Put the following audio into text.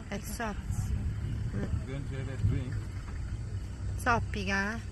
È Going to have a drink? soppica, eh?